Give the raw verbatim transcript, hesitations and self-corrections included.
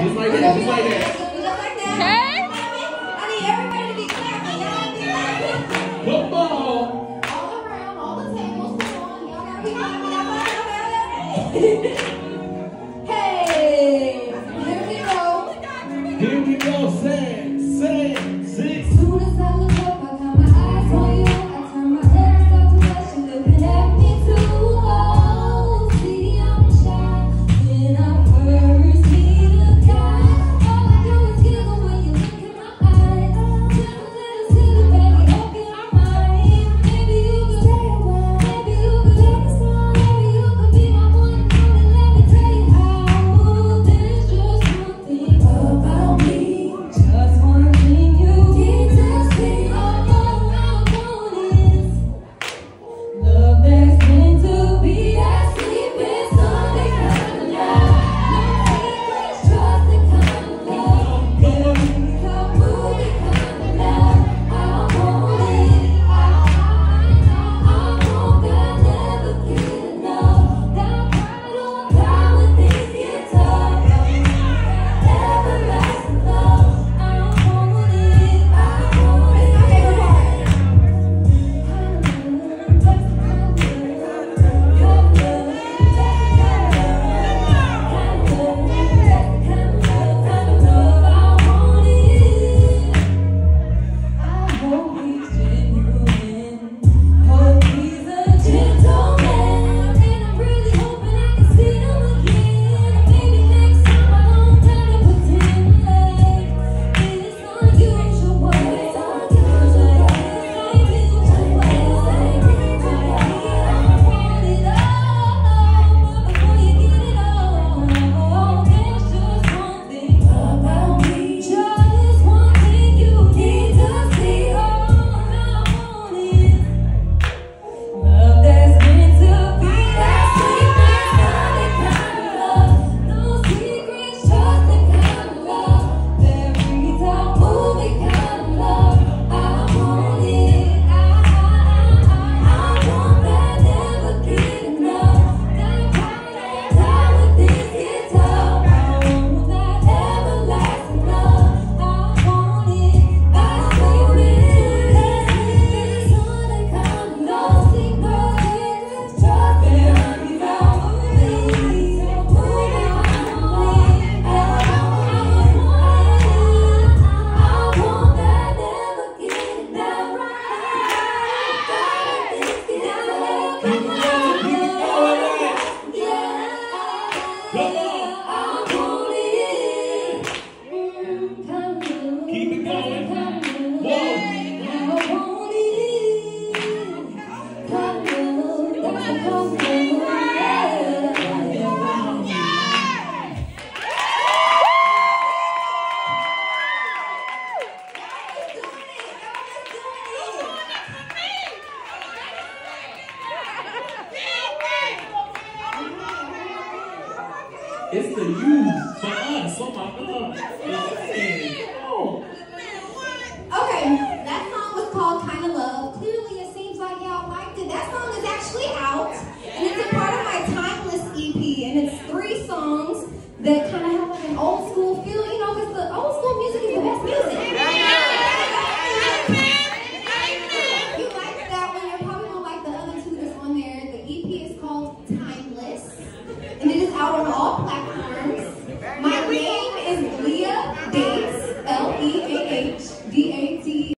Just like that, just like that. Just like that. Okay. I need everybody to be clapping. Y'all be clapping. Come on. All around, all the tables. Come on. Y'all gotta be clapping. Y'all gotta be Hey. Here we go. Here we go. Sing, sing, sing. As soon as I look up, I got my eyes on you. I turn my head and start to watch you looking at me too. Oh, see, I'm shy. When I first meet a guy, all I do is giggle when you look in my eyes. Just a little silly, baby, open my mind. Maybe you could stay a while. Maybe you could take a smile. Maybe you could be my one and only. Let me tell you how. There's just one thing about me. Just one thing you need to see. All I want is love that's meant to be. That sleeping Sunday kind of love. No secrets, trust the kind of love. Everything's a movie kind of love. I want it. I, I, I want that, never get enough. That pride on time when things get tough. Everlasting love. I want it. I want it. My favorite part. Keep it going. Whoa. It's the you for us. Oh my God. Hey. Oh. Okay, that song was called Kinda Love. Clearly, it seems like y'all liked it. That song is actually out, and it's a part of my Timeless E P, and it's three songs that kind of